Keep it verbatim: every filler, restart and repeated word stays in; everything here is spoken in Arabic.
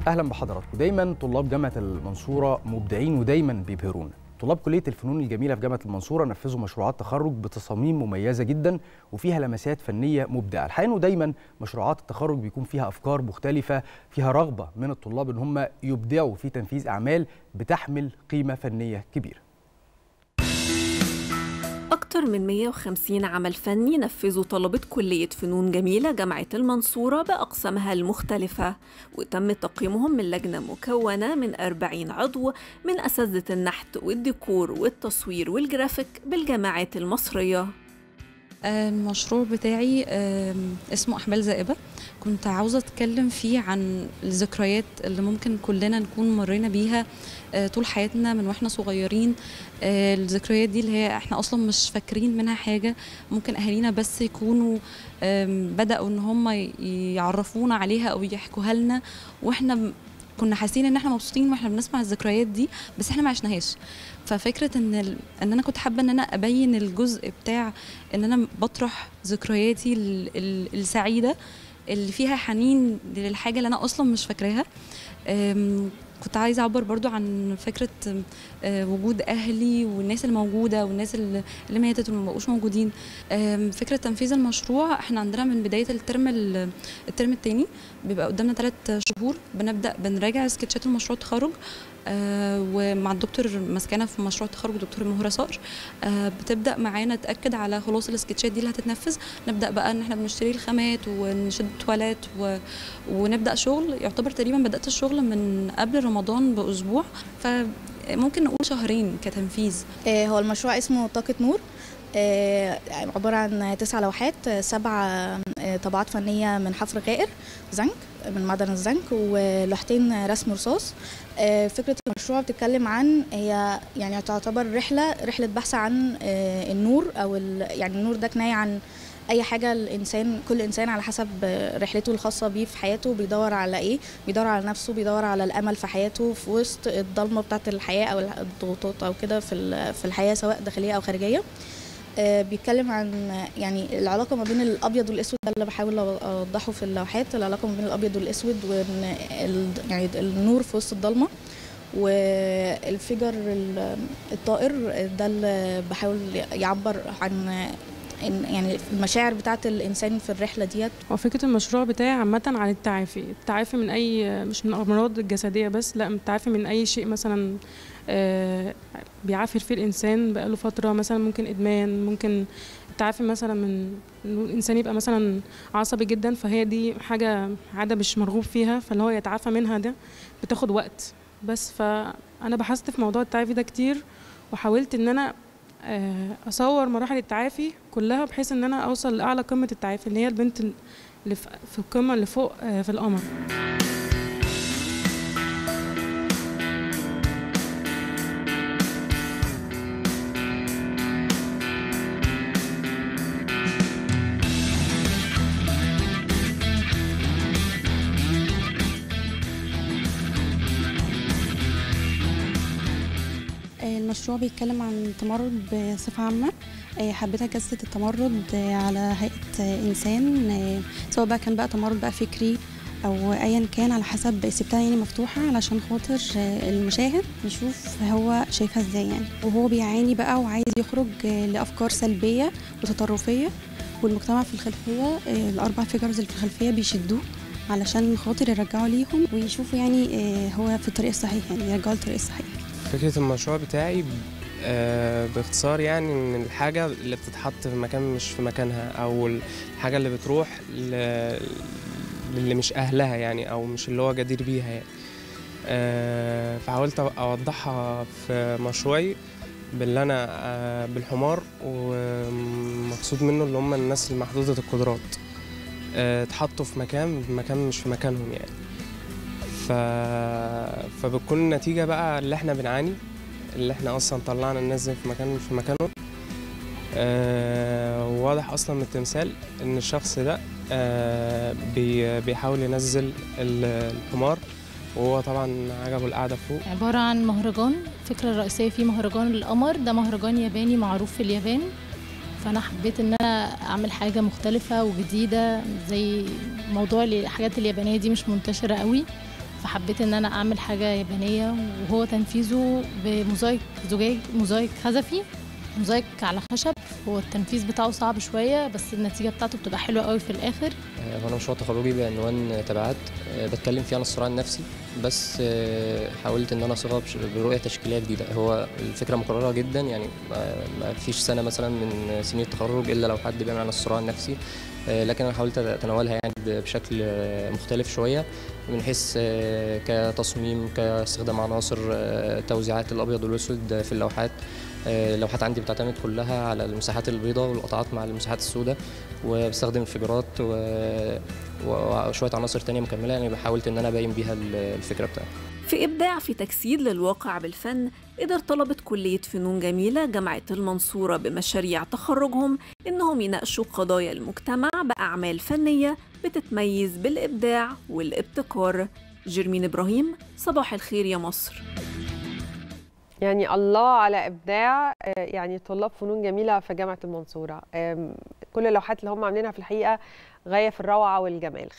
اهلا بحضراتكم. دايما طلاب جامعه المنصوره مبدعين ودايما بيبهرونا. طلاب كليه الفنون الجميله في جامعه المنصوره نفذوا مشروعات تخرج بتصاميم مميزه جدا وفيها لمسات فنيه مبدعه. الحقيقه انه دايما مشروعات التخرج بيكون فيها افكار مختلفه، فيها رغبه من الطلاب ان هم يبدعوا في تنفيذ اعمال بتحمل قيمه فنيه كبيره. أكثر من مئة وخمسين عمل فني نفذوا طلبة كلية فنون جميلة جامعة المنصورة بأقسامها المختلفة، وتم تقييمهم من لجنة مكونة من أربعين عضو من أساتذة النحت والديكور والتصوير والجرافيك بالجامعات المصرية. المشروع بتاعي اسمه أحمال زائبة. كنت عاوزة أتكلم فيه عن الذكريات اللي ممكن كلنا نكون مرينا بيها طول حياتنا من وإحنا صغيرين. الذكريات دي اللي هي إحنا أصلا مش فاكرين منها حاجة، ممكن أهالينا بس يكونوا بدأوا إن هم يعرفونا عليها أو يحكوها لنا، وإحنا كنا حاسين إن إحنا مبسوطين وإحنا بنسمع الذكريات دي، بس إحنا ما عشناهاش. ففكرة إن ان انا كنت حابه ان انا ابين الجزء بتاع ان انا بطرح ذكرياتي السعيده اللي فيها حنين للحاجه اللي انا اصلا مش فاكراها. كنت عايزه اعبر برضو عن فكره وجود اهلي والناس الموجوده والناس اللي ماتت وما بقوش موجودين. فكره تنفيذ المشروع، احنا عندنا من بدايه الترم الترم الثاني بيبقى قدامنا ثلاث شهور بنبدا بنراجع سكتشات المشروع التخرج، آه ومع الدكتور مسكانه في مشروع التخرج دكتور مهره صقر آه بتبدا معانا تاكد على خلاص السكتشات دي اللي هتتنفذ. نبدا بقى ان احنا بنشتري الخامات ونشد تواليت ونبدا شغل. يعتبر تقريبا بدات الشغل من قبل رمضان باسبوع، فممكن نقول شهرين كتنفيذ. آه هو المشروع اسمه طاقه نور، آه عباره عن تسع لوحات، سبع آه طبعات فنيه من حفر غائر زنك من معدن الزنك، ولوحتين رسم رصاص. فكرة المشروع بتتكلم عن هي يعني تعتبر رحلة رحلة بحث عن النور، أو يعني النور ده كناية عن أي حاجة الإنسان، كل إنسان على حسب رحلته الخاصة بيه في حياته بيدور على إيه، بيدور على نفسه، بيدور على الأمل في حياته في وسط الضلمة بتاعة الحياة أو الضغوطات أو كده في في الحياة سواء داخلية أو خارجية. بيتكلم عن يعني العلاقة ما بين الأبيض والأسود، ده اللي بحاول أوضحه في اللوحات، العلاقة ما بين الأبيض والأسود وإن يعني النور في وسط الضلمة، والفجر الطائر ده اللي بحاول يعبر عن يعني المشاعر بتاعة الإنسان في الرحلة ديت. وفكرة المشروع بتاعي عامة عن التعافي، التعافي من أي مش من الأمراض الجسدية بس، لا، التعافي من أي شيء مثلا آه بيعافر فيه الإنسان بقاله فترة، مثلا ممكن إدمان، ممكن التعافي مثلا من إنه الإنسان يبقى مثلا عصبي جدا، فهي دي حاجة عادة مش مرغوب فيها، فاللي هو يتعافى منها ده بتاخد وقت. بس فأنا بحثت في موضوع التعافي ده كتير، وحاولت إن أنا أصور مراحل التعافي كلها بحيث إن أنا أوصل لأعلى قمة التعافي اللي هي البنت اللي في القمة اللي فوق في القمر. المشروع بيتكلم عن التمرد بصفة عامة. حبيت أجسد التمرد على هيئة إنسان، سواء بقى كان بقى تمرد بقى فكري أو أيا كان، على حسب سبتها يعني مفتوحة علشان خاطر المشاهد يشوف هو شايفها إزاي يعني، وهو بيعاني بقى وعايز يخرج لأفكار سلبية وتطرفية، والمجتمع في الخلفية الأربع فيجرز اللي في الخلفية بيشدوه علشان خاطر يرجعوا ليهم ويشوفوا يعني هو في الطريق الصحيح، يعني يرجعوا للطريق الصحيح. فكرة المشروع بتاعي باختصار يعني ان الحاجة اللي بتتحط في مكان مش في مكانها، او الحاجة اللي بتروح للي مش اهلها يعني، او مش اللي هو جدير بيها يعني. فحاولت اوضحها في مشروعي باللي انا بالحمار، ومقصود منه اللي هم الناس المحدودة القدرات اتحطوا في مكان مكان مش في مكانهم يعني. ف... فبتكون النتيجة بقى اللي احنا بنعاني، اللي احنا اصلا طلعنا الناس في مكان مش في مكانهم. آه واضح اصلا من التمثال ان الشخص ده آه بي... بيحاول ينزل الحمار، وهو طبعا عجبه القعدة فوق. عبارة عن مهرجان، الفكرة الرئيسية فيه مهرجان القمر، ده مهرجان ياباني معروف في اليابان، فأنا حبيت إن أنا أعمل حاجة مختلفة وجديدة، زي موضوع الحاجات اليابانية دي مش منتشرة قوي، فحبيت ان انا اعمل حاجه يابانيه، وهو تنفيذه بموزايك زجاج، موزايك خزفي، موزايك على خشب. هو التنفيذ بتاعه صعب شويه بس النتيجه بتاعته بتبقى حلوه قوي في الاخر. انا مشروع تخرجي بعنوان تبعات، بتكلم فيه عن الصراع النفسي، بس حاولت ان انا اصيغها برؤيه تشكيليه جديده. هو الفكره مكرره جدا، يعني ما فيش سنه مثلا من سنين التخرج الا لو حد بيعمل عن الصراع النفسي، لكن انا حاولت اتناولها يعني بشكل مختلف شويه، من حيث كتصميم، كاستخدام عناصر، توزيعات الابيض والاسود في اللوحات. اللوحات عندي بتعتمد كلها على المساحات البيضاء والقطعات مع المساحات السوداء، وبستخدم انفجارات وشويه عناصر تانية مكمله، يعني حاولت ان انا ابين بيها الفكره بتاعتي. في إبداع في تجسيد للواقع بالفن، قدر طلبة كلية فنون جميلة جامعة المنصورة بمشاريع تخرجهم إنهم يناقشوا قضايا المجتمع بأعمال فنية بتتميز بالإبداع والابتكار. جيرمين إبراهيم، صباح الخير يا مصر. يعني الله على إبداع يعني طلاب فنون جميلة في جامعة المنصورة. كل اللوحات اللي هم عاملينها في الحقيقة غاية في الروعة والجمال.